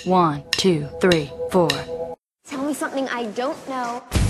1, 2, 3, 4. Tell me something I don't know.